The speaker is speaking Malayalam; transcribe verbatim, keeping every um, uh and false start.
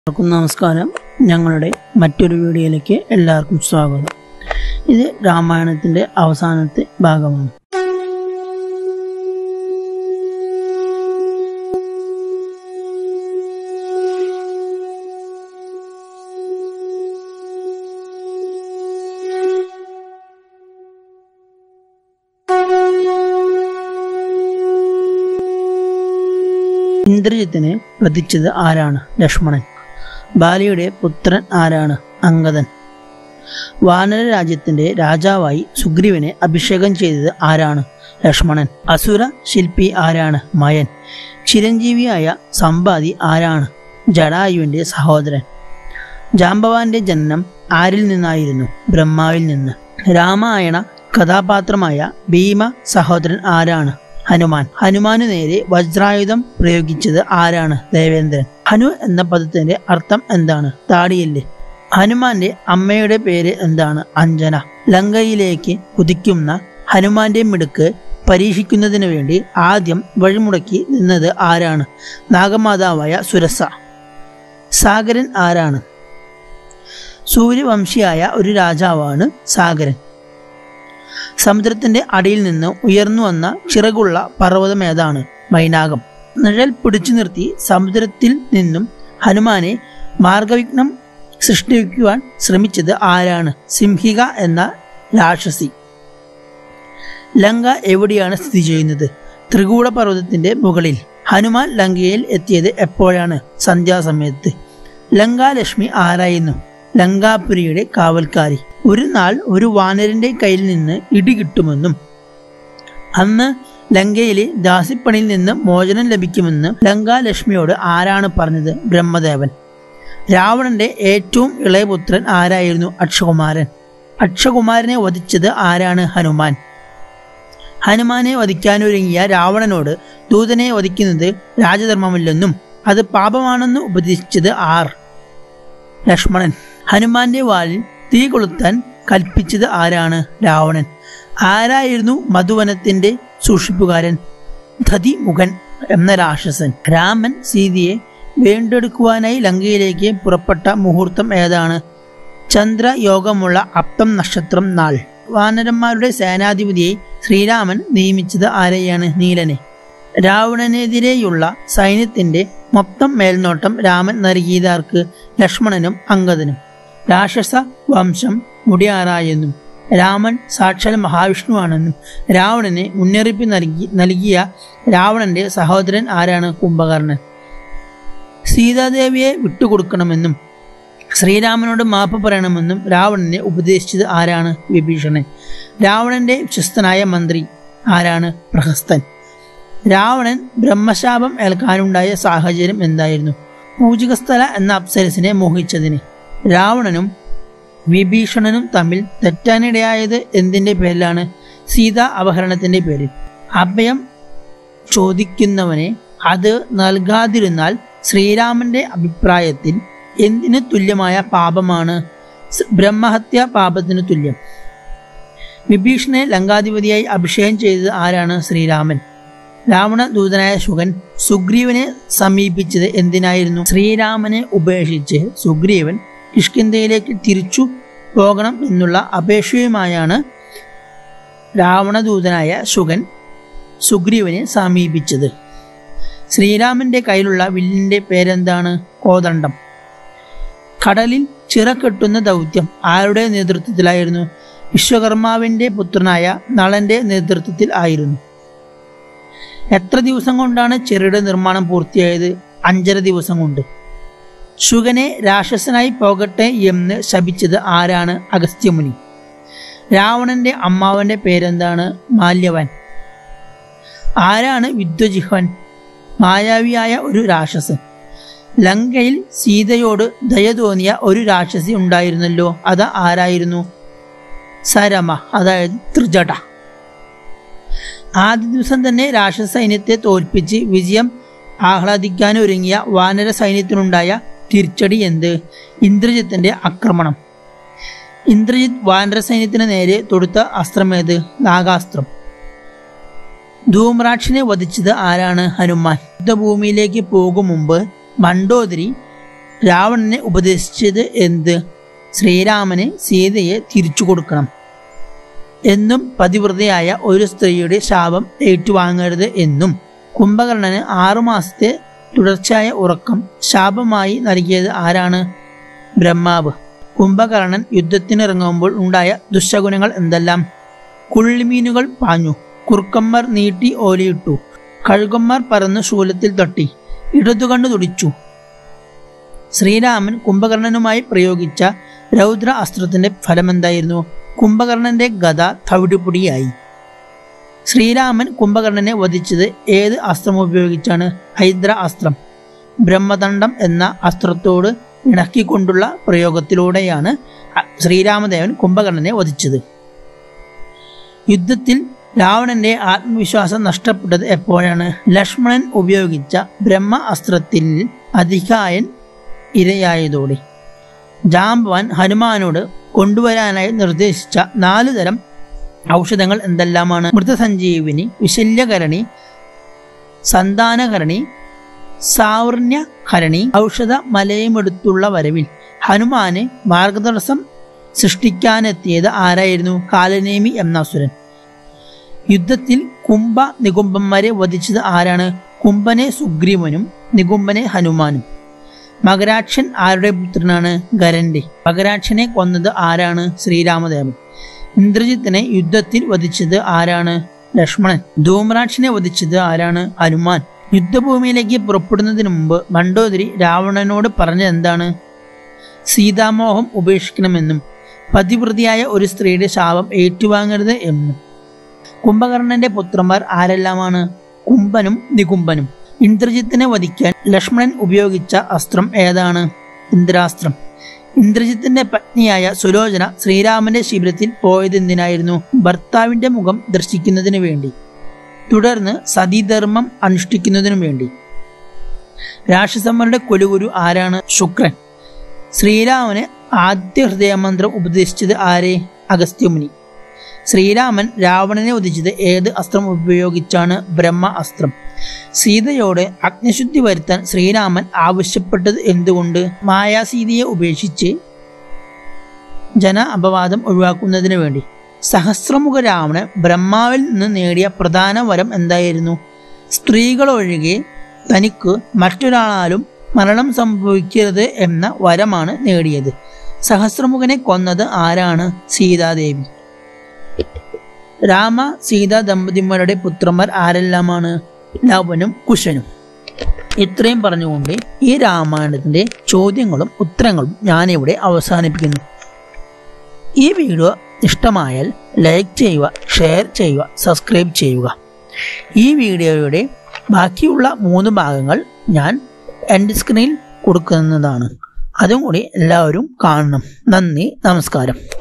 എല്ലാവർക്കും നമസ്കാരം. ഞങ്ങളുടെ മറ്റൊരു വീഡിയോയിലേക്ക് എല്ലാവർക്കും സ്വാഗതം. ഇത് രാമായണത്തിന്റെ അവസാനത്തെ ഭാഗമാണ്. ഇന്ദ്രജിത്തിനെ വധിച്ചത് ആരാണ്? ലക്ഷ്മണൻ. ബാലിയുടെ പുത്രൻ ആരാണ്? അംഗദൻ. വാനര രാജ്യത്തിന്റെ രാജാവായി സുഗ്രീവനെ അഭിഷേകം ചെയ്തത് ആരാണ്? ലക്ഷ്മണൻ. അസുര ശില്പി ആരാണ്? മയൻ. ചിരഞ്ജീവിയായ സമ്പാദി ആരാണ്? ജടായുവിന്റെ സഹോദരൻ. ജാംബവാന്റെ ജനനം ആരിൽ നിന്നായിരുന്നു? ബ്രഹ്മാവിൽ നിന്ന്. രാമായണ കഥാപാത്രമായ ഭീമ സഹോദരൻ ആരാണ്? ഹനുമാൻ. ഹനുമാനു നേരെ വജ്രായുധം പ്രയോഗിച്ചത് ആരാണ്? ദേവേന്ദ്രൻ. ഹനു എന്ന പദത്തിന്റെ അർത്ഥം എന്താണ്? താടിയല്ലേ. ഹനുമാന്റെ അമ്മയുടെ പേര് എന്താണ്? അഞ്ജന. ലങ്കയിലേക്ക് കുതിക്കുന്ന ഹനുമാന്റെ മിടുക്ക് പരീക്ഷിക്കുന്നതിന് വേണ്ടി ആദ്യം വഴിമുടക്കി നിന്നത് ആരാണ്? നാഗമാതാവായ സുരസ. സാഗരൻ ആരാണ്? സൂര്യവംശിയായ ഒരു രാജാവാണ് സാഗരൻ. സമുദ്രത്തിന്റെ അടിയിൽ നിന്ന് ഉയർന്നു വന്ന ചിറകുള്ള പർവ്വതം ഏതാണ്? മൈനാകം. നിഴൽ പിടിച്ചു നിർത്തി സമുദ്രത്തിൽ നിന്നും ഹനുമാനെ മാർഗവിഘ്നം സൃഷ്ടിക്കുവാൻ ശ്രമിച്ചത് ആരാണ്? സിംഹിക എന്ന രാക്ഷസി. ലങ്ക എവിടെയാണ് സ്ഥിതി ചെയ്യുന്നത്? ത്രികൂട പർവ്വതത്തിന്റെ മുകളിൽ. ഹനുമാൻ ലങ്കയിൽ എത്തിയത് എപ്പോഴാണ്? സന്ധ്യാസമയത്ത്. ലങ്കാലക്ഷ്മി ആരായിരുന്നു? ലങ്കാപുരിയുടെ കാവൽക്കാരി. ഒരു നാൾ ഒരു വാനരന്റെ കയ്യിൽ നിന്ന് ഇടി കിട്ടുമെന്നും അന്ന് ലങ്കയിലെ ദാസിപ്പണിയിൽ നിന്ന് മോചനം ലഭിക്കുമെന്ന് ലങ്കാലക്ഷ്മിയോട് ആരാണ് പറഞ്ഞത്? ബ്രഹ്മദേവൻ. രാവണന്റെ ഏറ്റവും ഇളയപുത്രൻ ആരായിരുന്നു? അക്ഷകുമാരൻ. അക്ഷകുമാരനെ വധിച്ചത് ആരാണ്? ഹനുമാൻ. ഹനുമാനെ വധിക്കാനൊരുങ്ങിയ രാവണനോട് ദൂതനെ വധിക്കുന്നത് രാജധർമ്മമില്ലെന്നും അത് പാപമാണെന്ന് ഉപദേശിച്ചത് ആർ? ലക്ഷ്മണൻ. ഹനുമാന്റെ വാലിൽ തീ കൊളുത്താൻ കൽപ്പിച്ചത് ആരാണ്? രാവണൻ. ആരായിരുന്നു മധുവനത്തിന്റെ സൂക്ഷിപ്പുകാരൻ? ധതിമുഖൻ എന്ന രാക്ഷസൻ. രാമൻ സീതയെ വീണ്ടെടുക്കുവാനായി ലങ്കയിലേക്ക് പുറപ്പെട്ട മുഹൂർത്തം ഏതാണ്? ചന്ദ്രയോഗമുള്ള അപ്തം നക്ഷത്രം നാൾ. വാനരന്മാരുടെ സേനാധിപതിയായി ശ്രീരാമൻ നിയമിച്ചത് ആരെയാണ്? നീലനെ. രാവണനെതിരെയുള്ള സൈന്യത്തിന്റെ മൊത്തം മേൽനോട്ടം രാമൻ നൽകിയതാർക്ക്? ലക്ഷ്മണനും അംഗദനും. രാക്ഷസ വംശം മുടിയാറായെന്നും രാമൻ സാക്ഷാൽ മഹാവിഷ്ണുവാണെന്നും രാവണനെ മുന്നറിയിപ്പ് നൽകി നൽകിയ രാവണന്റെ സഹോദരൻ ആരാണ്? കുംഭകർണൻ. സീതാദേവിയെ വിട്ടുകൊടുക്കണമെന്നും ശ്രീരാമനോട് മാപ്പ് പറയണമെന്നും രാവണനെ ഉപദേശിച്ചത് ആരാണ്? വിഭീഷണൻ. രാവണന്റെ വിശ്വസ്തനായ മന്ത്രി ആരാണ്? പ്രഹസ്തൻ. രാവണൻ ബ്രഹ്മശാപം ഏൽക്കാനുണ്ടായ സാഹചര്യം എന്തായിരുന്നു? പൂജികസ്ഥല എന്ന അപ്സരസിനെ മോഹിച്ചതിന്. രാവണനും വിഭീഷണനും തമ്മിൽ തെറ്റാനിടയായത് എന്തിന്റെ പേരിലാണ്? സീതാ അപഹരണത്തിന്റെ പേരിൽ. അഭയം ചോദിക്കുന്നവനെ അത് നൽകാതിരുന്നാൽ ശ്രീരാമന്റെ അഭിപ്രായത്തിൽ എന്തിനു തുല്യമായ പാപമാണ്? ബ്രഹ്മഹത്യ പാപത്തിന് തുല്യം. വിഭീഷണനെ ലങ്കാധിപതിയായി അഭിഷേകം ചെയ്തത് ആരാണ്? ശ്രീരാമൻ. രാവണ ദൂതനായ ശുകൻ സുഗ്രീവനെ സമീപിച്ചത് എന്തിനായിരുന്നു? ശ്രീരാമനെ ഉപേക്ഷിച്ച് സുഗ്രീവൻ കിഷ്കിന്ധയിലേക്ക് തിരിച്ചു പോകണം എന്നുള്ള അപേക്ഷയുമായാണ് രാവണദൂതനായ ശുകൻ സുഗ്രീവനെ സമീപിച്ചത്. ശ്രീരാമന്റെ കയ്യിലുള്ള വില്ലിന്റെ പേരെന്താണ്? കോദണ്ഡം. കടലിൽ ചിറകെട്ടുന്ന ദൗത്യം ആരുടെ നേതൃത്വത്തിലായിരുന്നു? വിശ്വകർമാവിന്റെ പുത്രനായ നളന്റെ നേതൃത്വത്തിൽ ആയിരുന്നു. എത്ര ദിവസം കൊണ്ടാണ് ചെറിയുടെ നിർമ്മാണം പൂർത്തിയായത്? അഞ്ചര ദിവസം കൊണ്ട്. ശുകനെ രാക്ഷസനായി പോകട്ടെ എന്ന് ശപിച്ചത് ആരാണ്? അഗസ്ത്യമുനി. രാവണന്റെ അമ്മാവന്റെ പേരെന്താണ്? മാല്യവൻ. ആരാണ് വിദ്വജിഹ്വൻ? മായാവിയായ ഒരു രാക്ഷസൻ. ലങ്കയിൽ സീതയോട് ദയ തോന്നിയ ഒരു രാക്ഷസി ഉണ്ടായിരുന്നല്ലോ, അത് ആരായിരുന്നു? സരമ, അതായത് ത്രിജട. ആദ്യ ദിവസം തന്നെ രാക്ഷസ സൈന്യത്തെ തോൽപ്പിച്ച് വിജയം ആഹ്ലാദിക്കാനൊരുങ്ങിയ വാനര സൈന്യത്തിനുണ്ടായ തിരിച്ചടി എന്ത്? ഇന്ദ്രജിത്തിന്റെ ആക്രമണം. ഇന്ദ്രജിത്ത് വാനര സൈന്യത്തിന് നേരെ തൊടുത്ത അസ്ത്രമേത്? നാഗാസ്ത്രം. ധൂമ്രാക്ഷനെ വധിച്ചത് ആരാണ്? ഹനുമാൻ. യുദ്ധഭൂമിയിലേക്ക് പോകും മുമ്പ് മണ്ഡോദരി രാവണനെ ഉപദേശിച്ചത് എന്ത്? ശ്രീരാമന് സീതയെ തിരിച്ചു കൊടുക്കണം എന്നും പതിവ്രതയായ ഒരു സ്ത്രീയുടെ ശാപം ഏറ്റുവാങ്ങരുത് എന്നും കുംഭകർണന് ആറുമാസത്തെ തുടർച്ചയായ ഉറക്കം ശാപമായി നൽകിയത് ആരാണ്? ബ്രഹ്മാവ്. കുംഭകർണൻ യുദ്ധത്തിനിറങ്ങുമ്പോൾ ഉണ്ടായ ദുശകുനങ്ങൾ എന്തെല്ലാം? കുള്ളിമീനുകൾ പാഞ്ഞു, കുറുക്കന്മാർ നീട്ടി ഓലയിട്ടു, കഴുകന്മാർ പറന്ന് ശൂലത്തിൽ തട്ടി, ഇടതുകണ്ണു തുടിച്ചു. ശ്രീരാമൻ കുംഭകർണനുമായി പ്രയോഗിച്ച രൗദ്ര അസ്ത്രത്തിന്റെ ഫലമെന്തായിരുന്നു? കുംഭകർണന്റെ ഗദ തവിടുപൊടിയായി. ശ്രീരാമൻ കുംഭകർണനെ വധിച്ചത് ഏത് അസ്ത്രം ഉപയോഗിച്ചാണ്? ഹൈദ്ര അസ്ത്രം. ബ്രഹ്മദണ്ഡം എന്ന അസ്ത്രത്തോട് ഇണക്കിക്കൊണ്ടുള്ള പ്രയോഗത്തിലൂടെയാണ് ശ്രീരാമദേവൻ കുംഭകർണനെ വധിച്ചത്. യുദ്ധത്തിൽ രാവണന്റെ ആത്മവിശ്വാസം നഷ്ടപ്പെട്ടത് എപ്പോഴാണ്? ലക്ഷ്മണൻ ഉപയോഗിച്ച ബ്രഹ്മ അസ്ത്രത്തിൽ അധികായൻ ഇരയായതോടെ. ജാംബവാൻ ഹനുമാനോട് കൊണ്ടുവരാനായി നിർദ്ദേശിച്ച നാലു തരം ഔഷധങ്ങൾ എന്തെല്ലാമാണ്? മൃതസഞ്ജീവിനി, വിശല്യകരണി, സന്താനകരണി, സാവർണ്യകരണി. ഔഷധ മലയുമെടുത്തുള്ള വരവിൽ ഹനുമാന് മാർഗതടസ്സം സൃഷ്ടിക്കാനെത്തിയത് ആരായിരുന്നു? കാലനേമി എന്ന അസുരൻ. യുദ്ധത്തിൽ കുംഭ നികുംഭന്മാരെ വധിച്ചത് ആരാണ്? കുംഭനെ സുഗ്രീവനും നികുംഭനെ ഹനുമാനും. മകരാക്ഷൻ ആരുടെ പുത്രനാണ്? ഗരന്റെ. മകരാക്ഷനെ കൊന്നത് ആരാണ്? ശ്രീരാമദേവൻ. ഇന്ദ്രജിത്തിനെ യുദ്ധത്തിൽ വധിച്ചത് ആരാണ്? ലക്ഷ്മണൻ. ധൂമ്രാക്ഷനെ വധിച്ചത് ആരാണ്? ഹനുമാൻ. യുദ്ധഭൂമിയിലേക്ക് പുറപ്പെടുന്നതിന് മുമ്പ് മണ്ഡോദരി രാവണനോട് പറഞ്ഞത് എന്താണ്? സീതാമോഹം ഉപേക്ഷിക്കണമെന്നും പതിവൃതിയായ ഒരു സ്ത്രീയുടെ ശാപം ഏറ്റുവാങ്ങരുത് എന്നും. കുംഭകർണന്റെ പുത്രന്മാർ ആരെല്ലാമാണ്? കുംഭനും നികുംഭനും. ഇന്ദ്രജിത്തിനെ വധിക്കാൻ ലക്ഷ്മണൻ ഉപയോഗിച്ച അസ്ത്രം ഏതാണ്? ഇന്ദ്രാസ്ത്രം. ഇന്ദ്രജിത്തിന്റെ പത്നിയായ സുലോചന ശ്രീരാമന്റെ ശിബിരത്തിൽ പോയതെന്തിനായിരുന്നു? ഭർത്താവിന്റെ മുഖം ദർശിക്കുന്നതിന് വേണ്ടി. തുടർന്ന് സതീധർമ്മം അനുഷ്ഠിക്കുന്നതിനു വേണ്ടി. രാക്ഷസന്മാരുടെ കൊലുഗുരു ആരാണ്? ശുക്രൻ. ശ്രീരാമന് ആദ്യ ഹൃദയമന്ത്രം ഉപദേശിച്ചത് ആരെ? അഗസ്ത്യമുനി. ശ്രീരാമൻ രാവണനെ വധിച്ചത് ഏത് അസ്ത്രം ഉപയോഗിച്ചാണ്? ബ്രഹ്മ അസ്ത്രം. സീതയോട് അഗ്നിശുദ്ധി വരുത്താൻ ശ്രീരാമൻ ആവശ്യപ്പെട്ടത് എന്തുകൊണ്ട്? മായാസീതയെ ഉപേക്ഷിച്ച് ജന അപവാദം ഒഴിവാക്കുന്നതിന് വേണ്ടി. സഹസ്രമുഖ രാവണൻ ബ്രഹ്മാവിൽ നിന്ന് നേടിയ പ്രധാന വരം എന്തായിരുന്നു? സ്ത്രീകളൊഴികെ തനിക്ക് മറ്റൊരാളാലും മരണം സംഭവിക്കരുത് എന്ന വരമാണ് നേടിയത്. സഹസ്രമുഖനെ കൊന്നത് ആരാണ്? സീതാദേവി. രാമ സീതാ ദമ്പതിമാരുടെ പുത്രന്മാർ ആരെല്ലാമാണ്? ലവനും കുശനും. ഇത്രയും പറഞ്ഞുകൊണ്ട് ഈ രാമായണത്തിന്റെ ചോദ്യങ്ങളും ഉത്തരങ്ങളും ഞാനിവിടെ അവസാനിപ്പിക്കുന്നു. ഈ വീഡിയോ ഇഷ്ടമായാൽ ലൈക്ക് ചെയ്യുക, ഷെയർ ചെയ്യുക, സബ്സ്ക്രൈബ് ചെയ്യുക. ഈ വീഡിയോയുടെ ബാക്കിയുള്ള മൂന്ന് ഭാഗങ്ങൾ ഞാൻ എൻഡ് സ്ക്രീനിൽ കൊടുക്കുന്നതാണ്. അതും കൂടി എല്ലാവരും കാണണം. നന്ദി, നമസ്കാരം.